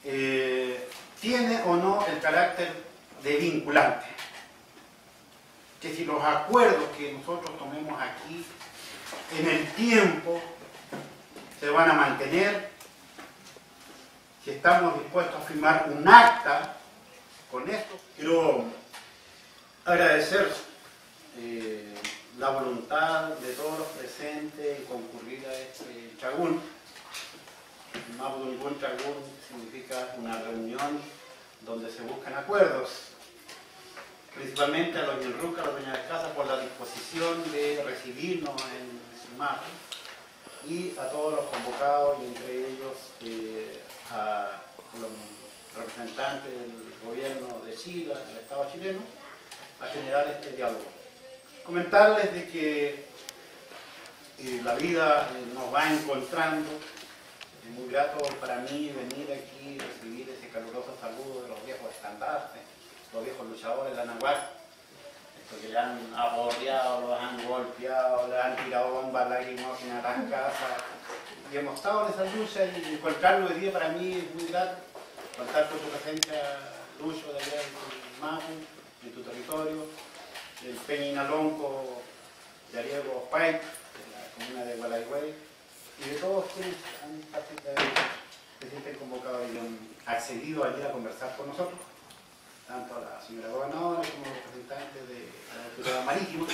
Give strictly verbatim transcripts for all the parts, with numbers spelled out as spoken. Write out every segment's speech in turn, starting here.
eh, tiene o no el carácter de vinculante. Que si los acuerdos que nosotros tomemos aquí en el tiempo se van a mantener, si estamos dispuestos a firmar un acta con esto. Quiero agradecer eh, la voluntad de todos los presentes en concurrir a este chagún. Un chagún significa una reunión donde se buscan acuerdos, principalmente a los Ñenruca, a los dueños de casa, por la disposición de recibirnos en su mapa, y a todos los convocados, y entre ellos eh, a los representantes del gobierno de Chile, del Estado chileno, a generar este diálogo. Comentarles de que eh, la vida eh, nos va encontrando. Es muy grato para mí venir aquí y recibir ese caluroso saludo de los viejos estandartes, los viejos luchadores de la Nahuatl, estos que le han aborreado, los han golpeado, le han tirado bombas lacrimógenas a las casas, y hemos estado en esa lucha, y encontrarlo hoy día para mí es muy grato, contar con tu presencia, Lucho, de allá en tu Mapu, en tu territorio, el Peñinalonco de Ariego Pay, de la comuna de Gualaigüey, y de todos quienes han participado, se sienten convocados y han accedido a ir a conversar con nosotros, tanto a la señora gobernadora como a los representantes de la autoridad marítima.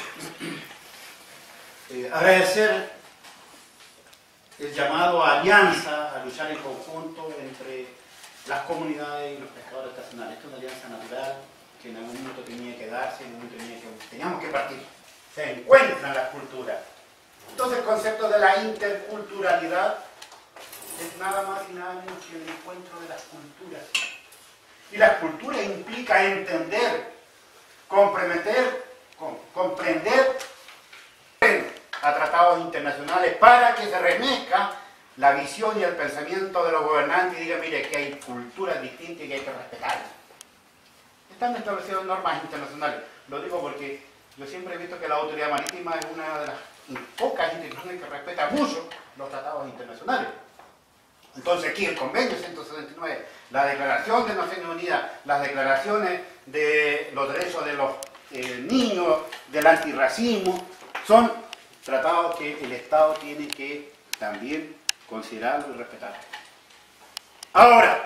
Eh, agradecer el llamado a alianza, a luchar en conjunto entre las comunidades y los pescadores artesanales. Esta es una alianza natural que en algún momento tenía que darse, en algún momento tenía que, teníamos que partir. Se encuentran las culturas. Entonces el concepto de la interculturalidad es nada más y nada menos que el encuentro de las culturas. Y la cultura implica entender, comprometer, com, comprender a tratados internacionales para que se remezca la visión y el pensamiento de los gobernantes y digan, mire, que hay culturas distintas y que hay que respetarlas. Están establecidas normas internacionales. Lo digo porque yo siempre he visto que la autoridad marítima es una de las pocas instituciones que respeta mucho los tratados internacionales. Entonces aquí el convenio ciento setenta y nueve, la declaración de Naciones Unidas, las declaraciones de los derechos de los eh, niños, del antirracismo, son tratados que el Estado tiene que también considerarlo y respetar. Ahora,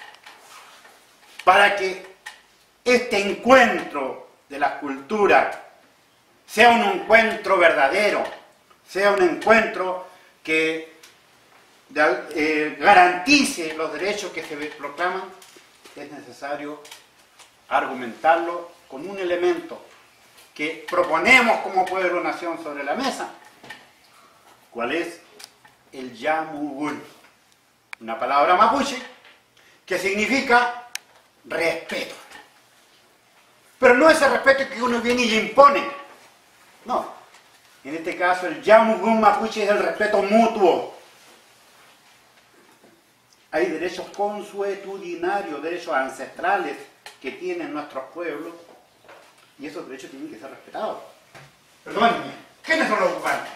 para que este encuentro de las culturas sea un encuentro verdadero, sea un encuentro que eh, garantice los derechos que se proclaman, es necesario argumentarlo con un elemento que proponemos como pueblo-nación sobre la mesa. ¿Cuál es? El Yamugún, una palabra mapuche que significa respeto. Pero no ese respeto que uno viene y le impone. No. En este caso el Yamugún mapuche es el respeto mutuo. Hay derechos consuetudinarios, derechos ancestrales que tienen nuestros pueblos y esos derechos tienen que ser respetados. Perdónenme, ¿quiénes son los ocupantes?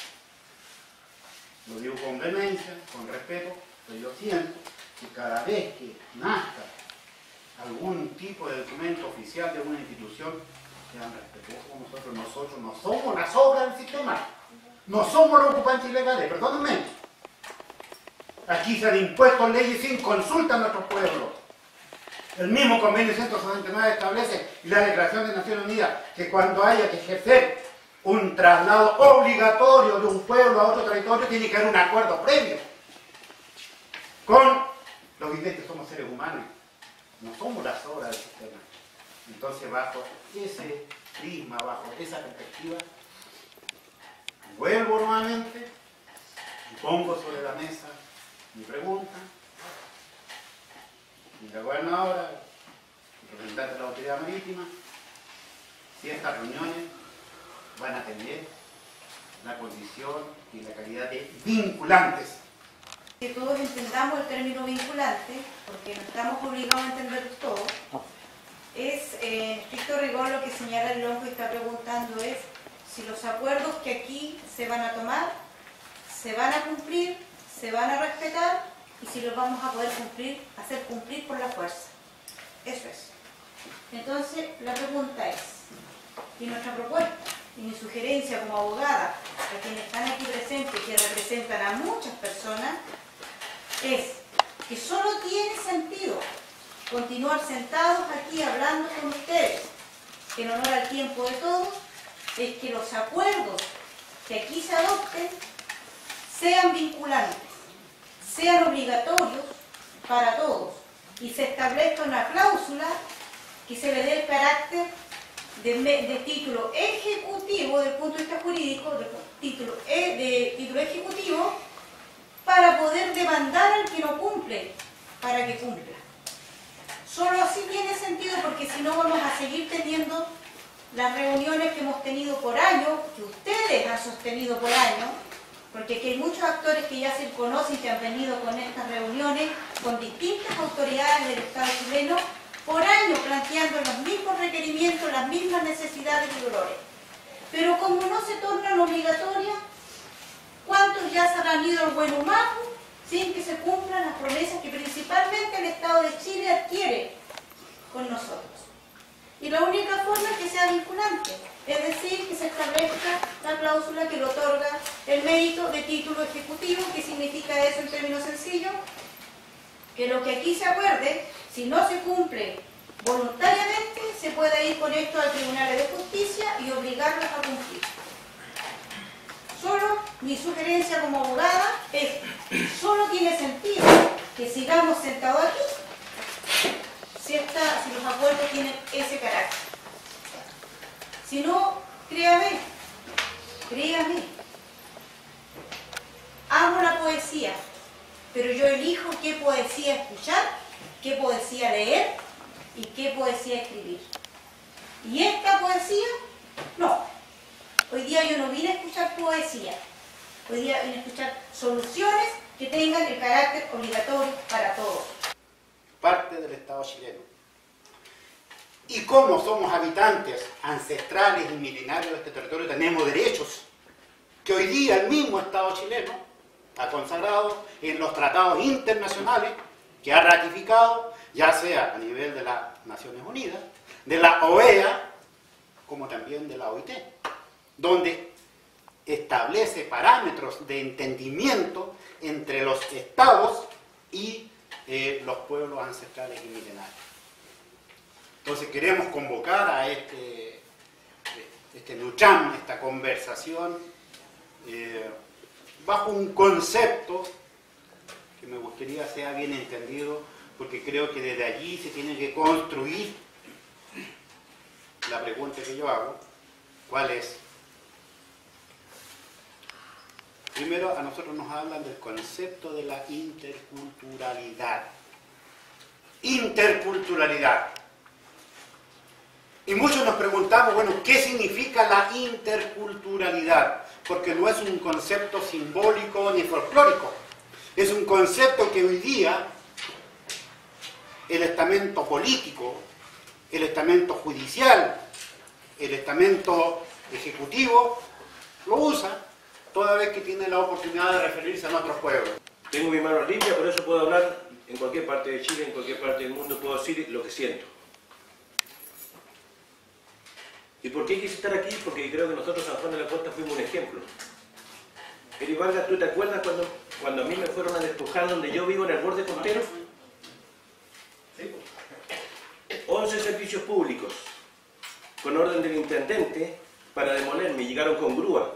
Lo digo con vehemencia, con respeto, pero yo siento que cada vez que nazca algún tipo de documento oficial de una institución, sean respetuosos con nosotros. Nosotros no somos la sobra del sistema, no somos los ocupantes ilegales, perdónenme. Aquí se han impuesto leyes sin consulta a nuestro pueblo. El mismo convenio ciento setenta y nueve establece, y la Declaración de Naciones Unidas, que cuando haya que ejercer un traslado obligatorio de un pueblo a otro territorio, tiene que haber un acuerdo previo. Con los viventes somos seres humanos, no somos la sobra del sistema. Entonces, bajo ese prisma, bajo esa perspectiva, vuelvo nuevamente y pongo sobre la mesa mi pregunta, y la gobernadora, el representante de la autoridad marítima, si estas reuniones van a tener la condición y la calidad de vinculantes. Que todos entendamos el término vinculante, porque no estamos obligados a entender todo, es eh, en estricto rigor lo que señala el Lonco y está preguntando es si los acuerdos que aquí se van a tomar se van a cumplir, se van a respetar y si los vamos a poder cumplir, hacer cumplir por la fuerza. Eso es. Entonces, la pregunta es, y nuestra propuesta, y mi sugerencia como abogada, a quienes están aquí presentes, que representan a muchas personas, es que solo tiene sentido continuar sentados aquí hablando con ustedes, que en honor al tiempo de todos, es que los acuerdos que aquí se adopten sean vinculantes, sean obligatorios para todos y se establezca una cláusula que se le dé el carácter de, de título ejecutivo desde el punto de vista jurídico, de título, de título ejecutivo, para poder demandar al que no cumple, para que cumpla. Solo así tiene sentido, porque si no vamos a seguir teniendo las reuniones que hemos tenido por año, que ustedes han sostenido por año, porque aquí hay muchos actores que ya se conocen, que han venido con estas reuniones, con distintas autoridades del Estado chileno, por año planteando los mismos requerimientos, las mismas necesidades y dolores. Pero como no se tornan obligatorias, ¿cuántos ya se han ido al buen humano sin que se cumplan las promesas que principalmente el Estado de Chile adquiere con nosotros? Y la única forma es que sea vinculante, es decir, que se establezca la cláusula que le otorga el mérito de título ejecutivo. ¿Qué significa eso en términos sencillos? Que lo que aquí se acuerde, si no se cumple voluntariamente, se puede ir con esto al Tribunal de Justicia y obligarlos a cumplir. Solo mi sugerencia como abogada es, solo tiene sentido que sigamos sentados aquí si, esta, si los acuerdos tienen ese carácter. Si no, créame, créame, amo la poesía, pero yo elijo qué poesía escuchar, qué poesía leer y qué poesía escribir. Y esta poesía, no. Hoy día yo no vine a escuchar poesía, hoy día vine a escuchar soluciones que tengan el carácter obligatorio para todos. Parte del Estado chileno. Y como somos habitantes ancestrales y milenarios de este territorio, tenemos derechos que hoy día el mismo Estado chileno ha consagrado en los tratados internacionales que ha ratificado, ya sea a nivel de las Naciones Unidas, de la O E A, como también de la O I T, donde establece parámetros de entendimiento entre los estados y eh, los pueblos ancestrales y milenarios. Entonces queremos convocar a este, este lucham, esta conversación, eh, bajo un concepto que me gustaría sea bien entendido, porque creo que desde allí se tiene que construir la pregunta que yo hago, ¿cuál es? Primero, a nosotros nos hablan del concepto de la interculturalidad. Interculturalidad. Y muchos nos preguntamos, bueno, ¿qué significa la interculturalidad? Porque no es un concepto simbólico ni folclórico. Es un concepto que hoy día el estamento político, el estamento judicial, el estamento ejecutivo lo usa toda vez que tiene la oportunidad de referirse a nuestros pueblos. Tengo mi mano limpia, por eso puedo hablar en cualquier parte de Chile, en cualquier parte del mundo, puedo decir lo que siento. ¿Y por qué quise estar aquí? Porque creo que nosotros, San Juan de la Costa, fuimos un ejemplo. Eri Vargas, ¿tú te acuerdas cuando, cuando a mí me fueron a despojar donde yo vivo, en el borde costero? once servicios públicos, con orden del intendente, para demolerme, llegaron con grúa.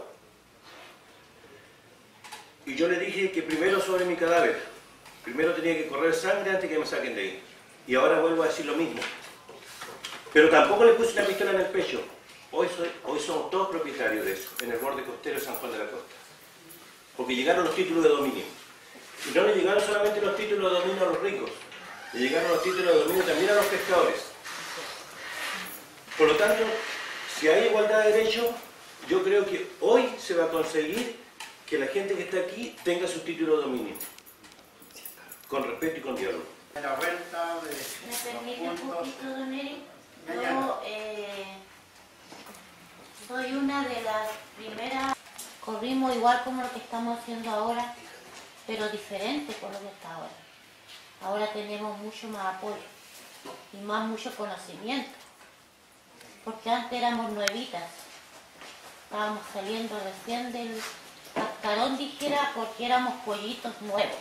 Y yo le dije que primero sobre mi cadáver, primero tenía que correr sangre antes que me saquen de ahí. Y ahora vuelvo a decir lo mismo. Pero tampoco le puse una pistola en el pecho. Hoy, soy, hoy somos todos propietarios de eso, en el borde costero de San Juan de la Costa. Porque llegaron los títulos de dominio. Y no le llegaron solamente los títulos de dominio a los ricos, le llegaron los títulos de dominio también a los pescadores. Por lo tanto, si hay igualdad de derechos, yo creo que hoy se va a conseguir que la gente que está aquí tenga su título de dominio, con respeto y con diálogo. La vuelta de ¿Me permite un poquito, don Eri? Yo eh, soy una de las primeras, corrimos igual como lo que estamos haciendo ahora, pero diferente con lo que está ahora. Ahora tenemos mucho más apoyo y más mucho conocimiento, porque antes éramos nuevitas, estábamos saliendo recién del cascarón, dijera, porque éramos pollitos nuevos.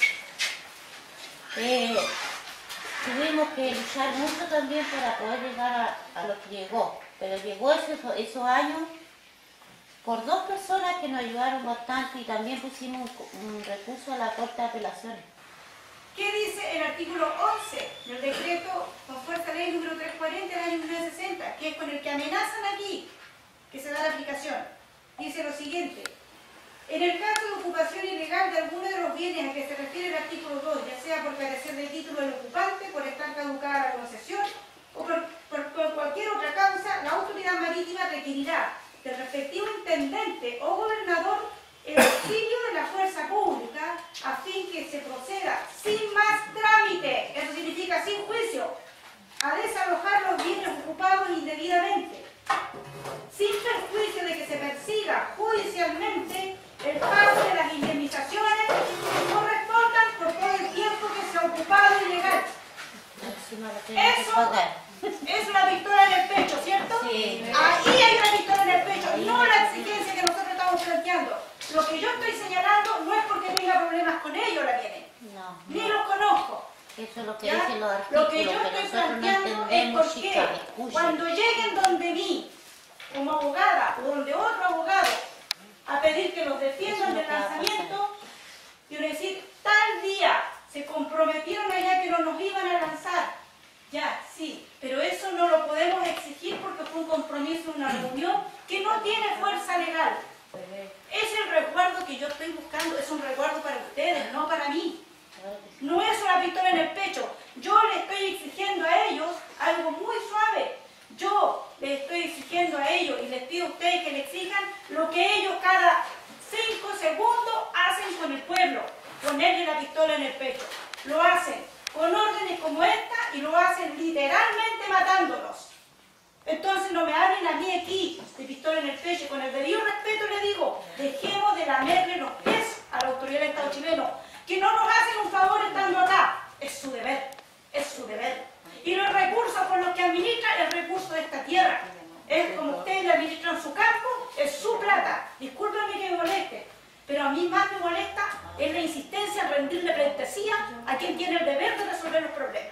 Eh, tuvimos que luchar mucho también para poder llegar a, a lo que llegó, pero llegó esos, esos años por dos personas que nos ayudaron bastante y también pusimos un, un recurso a la Corte de Apelaciones. ¿Qué dice el artículo once del decreto con fuerza ley número trescientos cuarenta del año mil novecientos sesenta, que es con el que amenazan aquí, que se da la aplicación? Dice lo siguiente: en el caso de ocupación ilegal de alguno de los bienes a que se refiere el artículo dos, ya sea por carecer del título del ocupante, por estar caducada la concesión o por, por, por cualquier otra causa, la autoridad marítima requerirá del respectivo intendente o gobernador el auxilio de la fuerza pública a fin que se proceda sin más trámite, eso significa sin juicio, a desalojar los bienes ocupados indebidamente, sin perjuicio de que se persiga judicialmente el pago de las indemnizaciones que correspondan por todo el tiempo que se ha ocupado ilegal. Eso es una pistola en el pecho, ¿cierto? Sí. Ahí hay una pistola en el pecho, no la exigencia que nosotros estamos planteando. Lo que yo estoy señalando no es porque tenga problemas con ellos, la tienen. No, Ni no. los conozco. Eso es lo que ¿Ya? dicen los artículos, Lo que yo pero estoy nosotros no planteando es entendemos, por chicas, qué escuchen. cuando lleguen donde mí, como abogada, o donde otro abogado, a pedir que los defiendan Eso del no va a lanzamiento, y decir, tal día se comprometieron allá que no nos iban a lanzar. Ya, sí, pero eso no lo podemos exigir porque fue un compromiso, una reunión que no tiene fuerza legal. Es el resguardo que yo estoy buscando, es un resguardo para ustedes, no para mí. No es una pistola en el pecho. Yo le estoy exigiendo a ellos algo muy suave. Yo les estoy exigiendo a ellos y les pido a ustedes que le exijan lo que ellos cada cinco segundos hacen con el pueblo, ponerle la pistola en el pecho. Lo hacen con órdenes como esta y lo hacen literalmente matándolos. Entonces no me hablen a mí aquí de pistola en el pecho. Con el debido respeto le digo, dejemos de lamerle los pies a la autoridad del Estado chileno, que no nos hacen un favor estando acá. Es su deber, es su deber. Y los recursos con los que administran el recurso de esta tierra. Es como ustedes le administran su campo, es su plata. Discúlpenme que me moleste, pero a mí más me molesta es la insistencia en rendirle pleitesía a quien tiene el deber de resolver los problemas.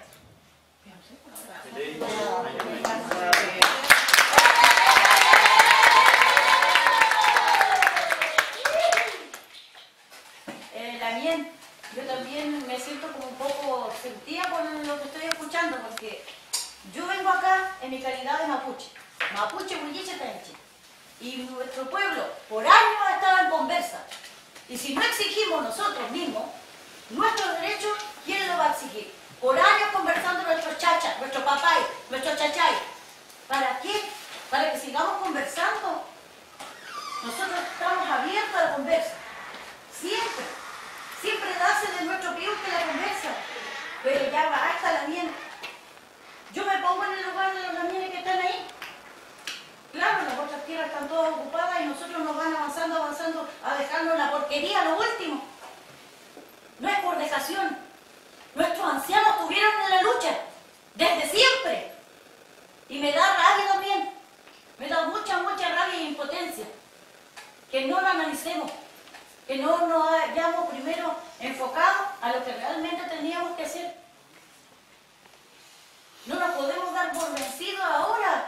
Eh, Daniel, yo también me siento como un poco sentida con lo que estoy escuchando, porque yo vengo acá en mi calidad de mapuche, mapuche, huilliche, tenche, y nuestro pueblo por años ha estado en conversa, y si no exigimos nosotros mismos nuestros derechos, ¿quién lo va a exigir? Por años conversando nuestros chachas, nuestros papás, nuestros chachay. ¿Para qué? Para que sigamos conversando. Nosotros estamos abiertos a la conversa. Siempre. Siempre nace de nuestro piel que la conversa. Pero ya basta, la mía. Yo me pongo en el lugar de los lamienes que están ahí. Claro, las otras tierras están todas ocupadas y nosotros nos van avanzando, avanzando, a dejarnos la porquería, lo último. No es por dejación. Nuestros ancianos estuvieron en la lucha, desde siempre. Y me da rabia también. Me da mucha, mucha rabia e impotencia. Que no lo analicemos. Que no nos hayamos primero enfocado a lo que realmente teníamos que hacer. No nos podemos dar por vencidos ahora.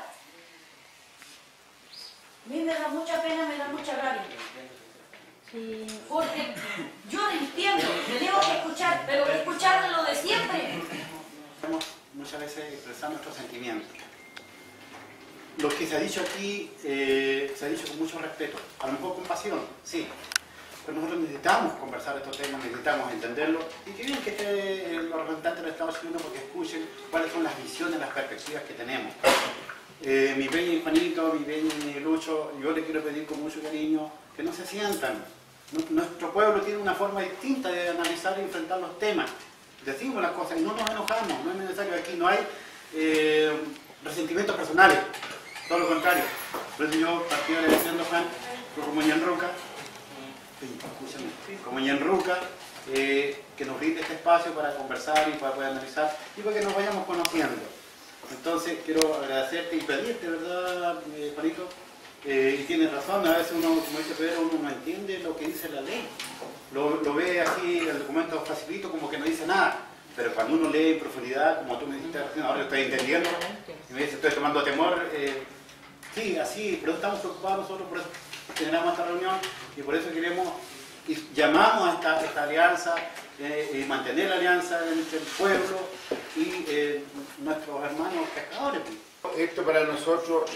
A mí me da mucha pena, me da mucha rabia. Sí. Porque yo entiendo, tenemos que escuchar, pero escuchar de lo de siempre. Muchas veces expresar nuestros sentimientos. Lo que se ha dicho aquí eh, se ha dicho con mucho respeto, a lo mejor con pasión, sí. Pero nosotros necesitamos conversar estos temas, necesitamos entenderlos. Y qué bien que estén los representantes del Estado chileno porque escuchen cuáles son las visiones, las perspectivas que tenemos. Eh, mi Peña y Juanito, mi Peña y Lucho, yo les quiero pedir con mucho cariño que no se sientan. Nuestro pueblo tiene una forma distinta de analizar y enfrentar los temas. Decimos las cosas y no nos enojamos, no es necesario aquí, no hay eh, resentimientos personales, todo lo contrario. Por eso yo, partido de la elección de Juan, como Ñenruca, escúchame, como Ñenruca, eh, que nos brinde este espacio para conversar y para poder analizar y para que nos vayamos conociendo. Entonces quiero agradecerte y pedirte, ¿verdad, eh, Juanito? Eh, y tienes razón, a veces uno, como dice Pedro, uno no entiende lo que dice la ley. Lo, lo ve así, el documento facilito, como que no dice nada. Pero cuando uno lee en profundidad, como tú me dijiste, ahora lo estoy entendiendo, y me dice, estoy tomando temor, eh, sí, así, pero estamos preocupados nosotros, por eso generamos esta reunión y por eso queremos, y llamamos a esta, esta alianza, eh, y mantener la alianza entre el pueblo y eh, nuestros hermanos pescadores. Esto para nosotros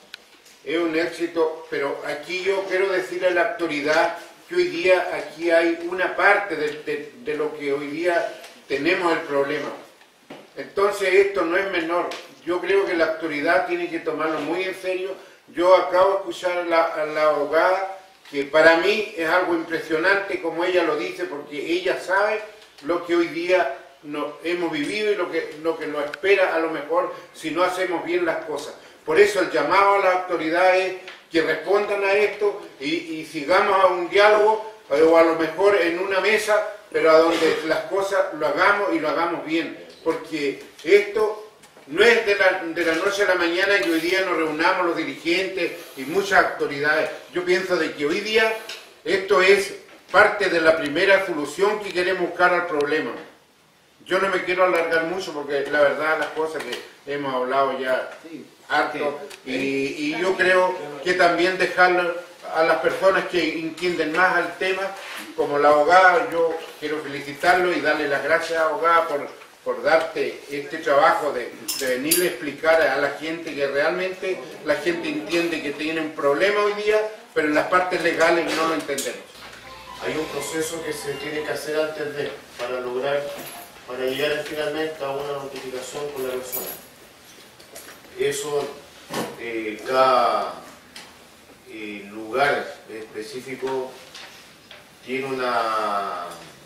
es un éxito, pero aquí yo quiero decirle a la autoridad que hoy día aquí hay una parte de, de, de lo que hoy día tenemos el problema. Entonces esto no es menor. Yo creo que la autoridad tiene que tomarlo muy en serio. Yo acabo de escuchar a la, a la abogada, que para mí es algo impresionante como ella lo dice, porque ella sabe lo que hoy día no, hemos vivido y lo que, lo que nos espera a lo mejor si no hacemos bien las cosas. Por eso el llamado a las autoridades que respondan a esto y, y sigamos a un diálogo, o a lo mejor en una mesa, pero a donde las cosas lo hagamos y lo hagamos bien, porque esto no es de la, de la noche a la mañana y hoy día nos reunamos los dirigentes y muchas autoridades. Yo pienso de que hoy día esto es parte de la primera solución que queremos buscar al problema. Yo no me quiero alargar mucho porque la verdad las cosas que hemos hablado ya harto y, y yo creo que también dejarlo a las personas que entienden más al tema, como la abogada, yo quiero felicitarlo y darle las gracias, abogada, por, por darte este trabajo de, de venirle a explicar a la gente que realmente la gente entiende que tiene un problema hoy día, pero en las partes legales no lo entendemos. Hay un proceso que se tiene que hacer antes de, para lograr, para llegar finalmente a una notificación con la persona. Eso, eh, cada eh, lugar específico tiene una,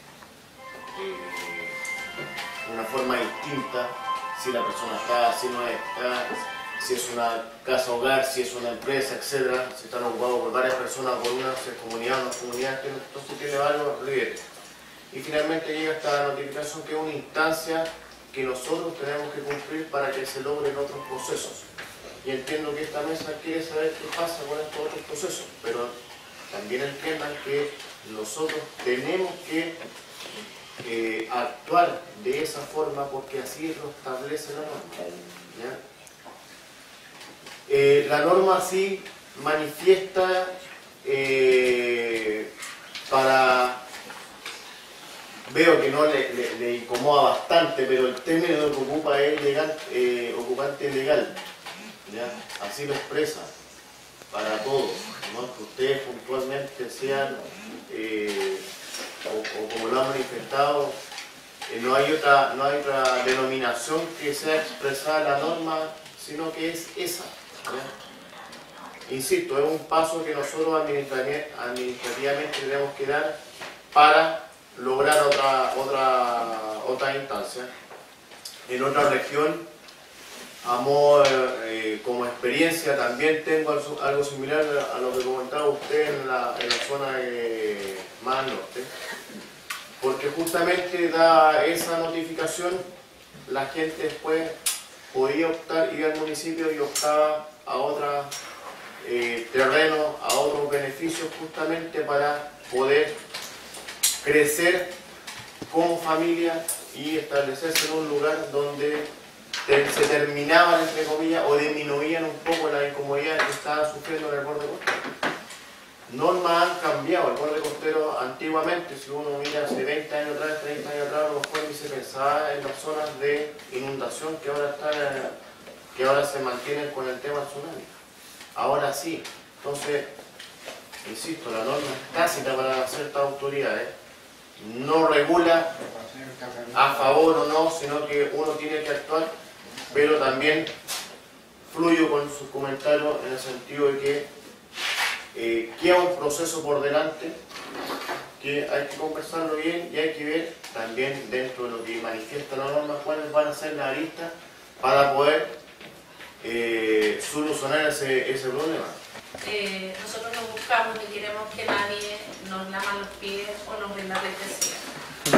eh, una forma distinta, si la persona está, si no está, si es una casa hogar, si es una empresa, etcétera, si están ocupados por varias personas, por una comunidad, una comunidad, entonces tiene varios niveles. Y finalmente llega esta notificación, que es una instancia que nosotros tenemos que cumplir para que se logren otros procesos. Y entiendo que esta mesa quiere saber qué pasa con estos otros procesos, pero también entiendan que nosotros tenemos que eh, actuar de esa forma porque así lo establece la norma. ¿Ya? Eh, la norma sí manifiesta eh, para... Veo que no le, le, le incomoda bastante, pero el término que ocupa es legal, eh, ocupante legal. ¿Ya? Así lo expresa para todos, ¿no? Que ustedes puntualmente sean, eh, o, o como lo han manifestado, eh, no, hay otra, no hay otra denominación que sea expresada en la norma, sino que es esa. ¿Ya? Insisto, es un paso que nosotros administrativamente tenemos que dar para lograr otra, otra, otra instancia. En otra región, Amor, eh, como experiencia también tengo algo similar a lo que comentaba usted en la, en la zona de más norte, porque justamente da esa notificación, la gente después podía optar, ir al municipio y optaba a otros eh, terrenos, a otros beneficios, justamente para poder crecer como familia y establecerse en un lugar donde se terminaban, entre comillas, o disminuían un poco la incomodidad que estaban sufriendo en el borde costero. Normas han cambiado. El borde costero antiguamente, si uno mira hace veinte años atrás, treinta años atrás, a lo mejor ni se pensaba en las zonas de inundación que ahora, están, que ahora se mantienen con el tema tsunami. Ahora sí. Entonces, insisto, la norma es tácita para ciertas autoridades. No regula a favor o no, sino que uno tiene que actuar, pero también fluyo con sus comentarios en el sentido de que eh, queda un proceso por delante que hay que conversarlo bien y hay que ver también dentro de lo que manifiesta la norma cuáles van a ser las aristas para poder eh, solucionar ese, ese problema. Eh, nosotros no buscamos ni queremos que nadie nos lama los pies o nos rinda pleitesía.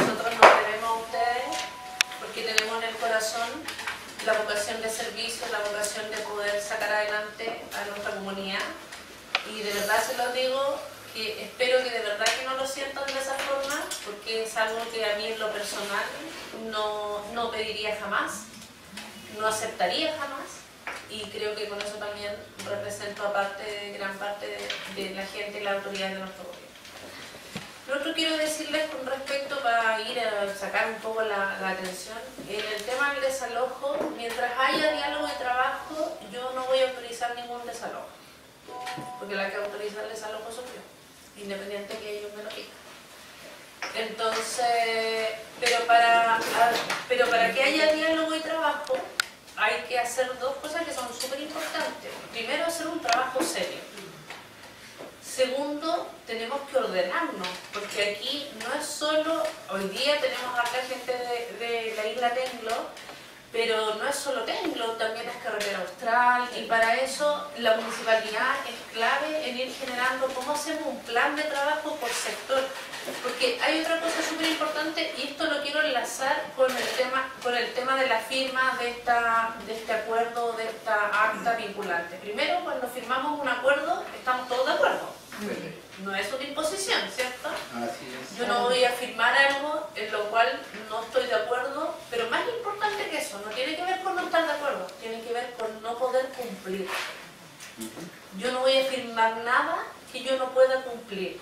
a ustedes porque tenemos en el corazón la vocación de servicio, la vocación de poder sacar adelante a nuestra comunidad. Y de verdad se los digo, que espero que de verdad que no lo sientan de esa forma, porque es algo que a mí en lo personal no, no pediría jamás, no aceptaría jamás, y creo que con eso también represento aparte, gran parte de, de la gente y la autoridad de nuestro gobierno. Lo otro quiero decirles con respecto, para ir a sacar un poco la, la atención, en el tema del desalojo, mientras haya diálogo y trabajo, yo no voy a autorizar ningún desalojo, porque la que autoriza el desalojo soy yo, independiente que ellos me lo digan. Entonces, pero para, pero para que haya diálogo y trabajo, hay que hacer dos cosas que son súper importantes. Primero, hacer un trabajo serio. Segundo, tenemos que ordenarnos, porque aquí no es solo, hoy día tenemos acá gente de, de la isla Tenglo, pero no es solo Tenglo, también es Carretera Austral, y para eso la municipalidad es clave en ir generando cómo hacemos un plan de trabajo por sector. Porque hay otra cosa súper importante, y esto lo quiero enlazar con el tema, con el tema de la firma de, esta, de este acuerdo, de esta acta vinculante. Primero, cuando firmamos un acuerdo, estamos todos de acuerdo. No es una imposición, ¿cierto? Así es. Yo no voy a firmar algo en lo cual no estoy de acuerdo, pero más importante que eso, no tiene que ver con no estar de acuerdo, tiene que ver con no poder cumplir. Yo no voy a firmar nada que yo no pueda cumplir.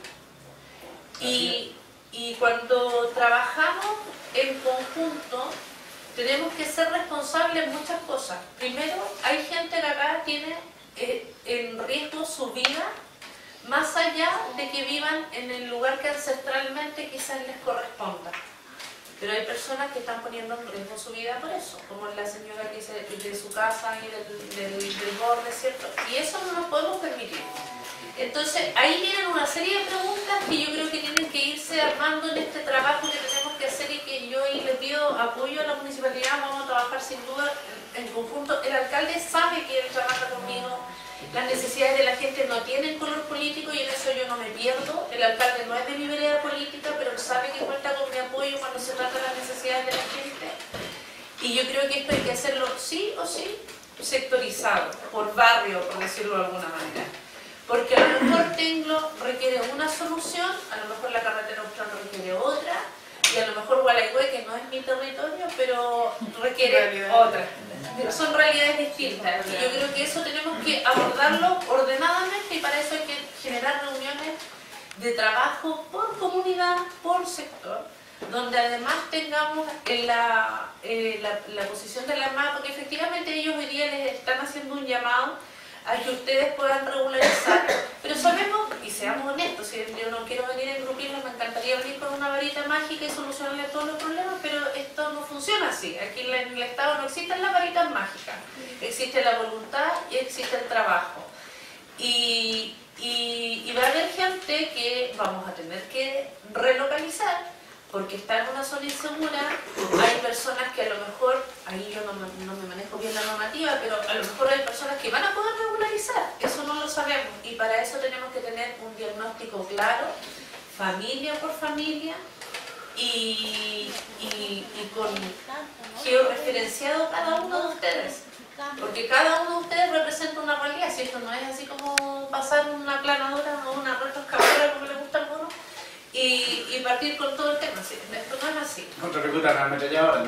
Y, y cuando trabajamos en conjunto, tenemos que ser responsables en muchas cosas. Primero, hay gente que acá tiene eh, en riesgo su vida, más allá de que vivan en el lugar que ancestralmente quizás les corresponda. Pero hay personas que están poniendo en riesgo su vida por eso, como la señora que se de su casa y del, del, del borde, ¿cierto? Y eso no nos podemos permitir. Entonces, ahí vienen una serie de preguntas que yo creo que tienen que irse armando en este trabajo que tenemos que hacer, y que yo y le pido apoyo a la municipalidad. Vamos a trabajar sin duda en conjunto. El alcalde sabe que él trabaja conmigo. Las necesidades de la gente no tienen color político, y en eso yo no me pierdo. El alcalde no es de mi vereda política, pero él sabe que cuenta con mi apoyo cuando se trata de las necesidades de la gente. Y yo creo que esto hay que hacerlo sí o sí sectorizado, por barrio, por decirlo de alguna manera. Porque a lo mejor Tenglo requiere una solución, a lo mejor la Carretera Austral requiere otra, y a lo mejor Gualeguay, que no es mi territorio, pero requiere otra. Son realidades distintas, y yo creo que eso tenemos que abordarlo ordenadamente, y para eso hay que generar reuniones de trabajo por comunidad, por sector, donde además tengamos la, eh, la, la posición de la Armada, porque efectivamente ellos hoy día les están haciendo un llamado a que ustedes puedan regularizar, pero sabemos, y seamos honestos, si yo no quiero venir en grupismo, me encantaría venir con una varita mágica y solucionarle todos los problemas, pero esto no funciona así. Aquí en el Estado no existen las varitas mágicas, existe la voluntad y existe el trabajo. Y, y, y va a haber gente que vamos a tener que relocalizar, porque está en una zona insegura. Hay personas que a lo mejor, ahí yo no, no me manejo bien la normativa, pero a lo mejor hay personas que van a poder regularizar, eso no lo sabemos, y para eso tenemos que tener un diagnóstico claro, familia por familia, y, y, y con georreferenciado cada uno de ustedes, porque cada uno de ustedes representa una realidad. Si esto no es así como pasar una planadora o una retroexcavadora como le gusta al mono, Y, y partir con todo el tema. ¿Sí? Esto no es así. No te recuerdas la ametralladora.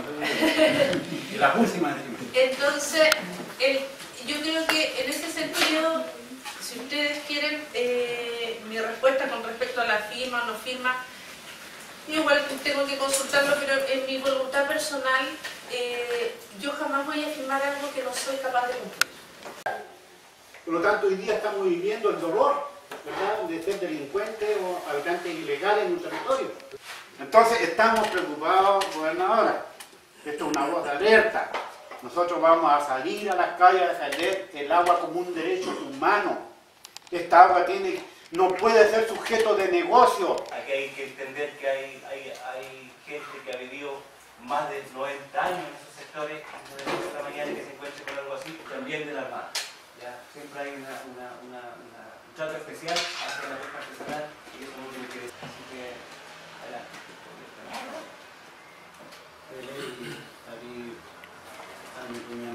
Y las últimas encima. Entonces, el, yo creo que en ese sentido, si ustedes quieren eh, mi respuesta con respecto a la firma o no firma, yo igual tengo que consultarlo, pero en mi voluntad personal, eh, yo jamás voy a firmar algo que no soy capaz de cumplir. Por lo tanto, hoy día estamos viviendo el dolor, ¿verdad?, de ser delincuentes o habitantes ilegales en un territorio. Entonces estamos preocupados, gobernadora. Esto es una voz de alerta. Nosotros vamos a salir a las calles a defender el agua como un derecho humano. Esta agua tiene, no puede ser sujeto de negocio. Aquí hay que entender que hay, hay, hay gente que ha vivido más de noventa años en esos sectores, de esta mañana que se encuentre con algo así, también de la Armada. ¿Ya? Siempre hay una, una, una, una un trato especial hacia la pesca artesanal, y eso no tiene que ver. Así que, adelante. de ley, aquí está mi cuñado